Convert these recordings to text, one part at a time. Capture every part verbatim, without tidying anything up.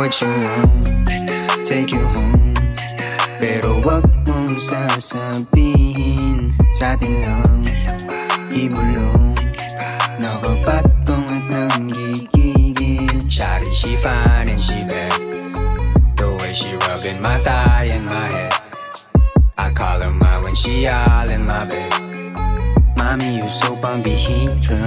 What you want, take you home. Pero wag mong sasabihin sa'tin lang ibulong. Nakapatong at nanggigigil. Shawty, she fine and she bad. The way she rubbing my thigh and my head. I call her mine when she all in my bed. Mami, you so pambihira.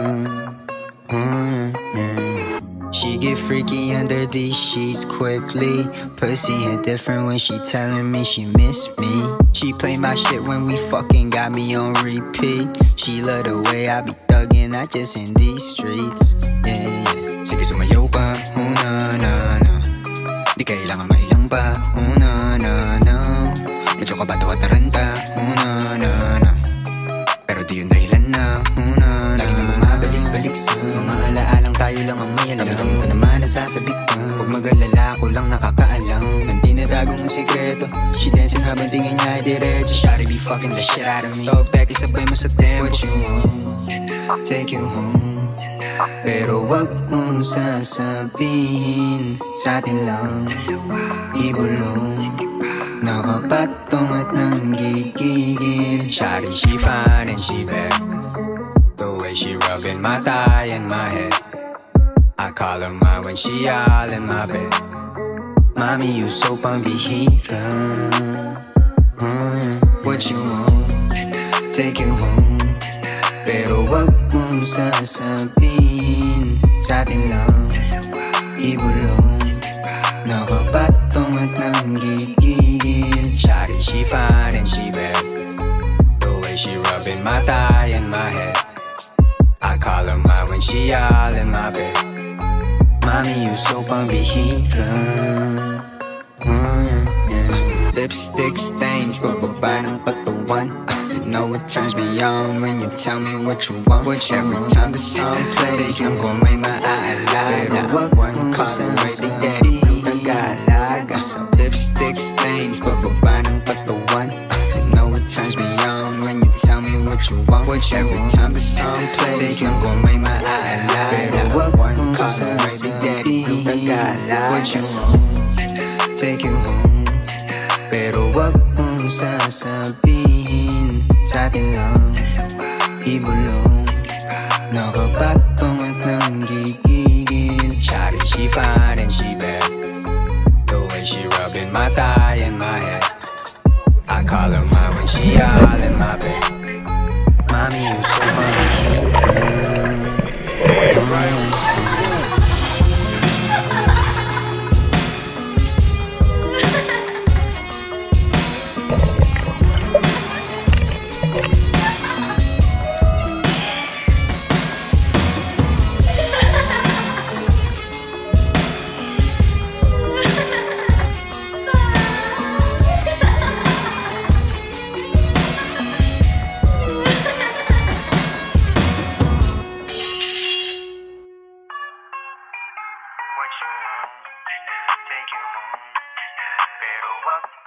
mm, yeah. She get freaky under these sheets quickly. Pussy hit different when she telling me she miss me. She play my shit when we fucking got me on repeat. She love the way I be thuggin', not just in these streets. Yeah, yeah. Sige sumayaw pa, oh na na na. Di kailangan mailang pa, oh na na na. Medyo kabato at taranta, oh na na na. Pero di yun dahilan na, oh na na. Lagi na bumabalik-balik sa mga alaalang tayo lang ang may alam. Alam ko naman nasasabik ka. Huwag mag-alala, ako lang nakakaalam ng tinatagong mong sikreto. She dancing habang tingin niya ay diretso. Shawty be fucking the shit out of me. Throw back, isabay mo sa tempo. What you want, take you home. Pero wag mong sasabihin sa'tin lang ibulong. Nakapatong at nanggigigil. Shawty, she fine and she bad. The way she rubbing my thigh and my head. I call her mine when she all in my bed. Mami, you so pambihira. mm, What you want, take you home. Pero wag mong sasabihin sa'tin lang ibulong. Nakapatong at nanggigigil. Shawty, she fine and she bad. The way she rubbing my thigh and my head. I call her mine when she all in my bed. Mami, you so pambihira. mm, yeah. Lipstick stains, bababa ng patawan. You know it turns me on when you tell me what you want. Which every time the song plays, I'm gon' may maaalala. Pero wag mong sasabihin. I got some lipstick stains, bababa ng patawan. You know it turns me on when you tell me what you want. Which every time the song plays, I'm gon' may maaalala. Pero wag mong sasabihin. What you want, take you home. Pero wag mong sasabihin sa'tin lang ibulong. Nakapatong at nanggigigil. Shawty, she fine and she bad. The way she rubbing my thigh and my head. I call her mine when she all in my bed. Mami, you so pambihira. What you want, take you home. Pero wag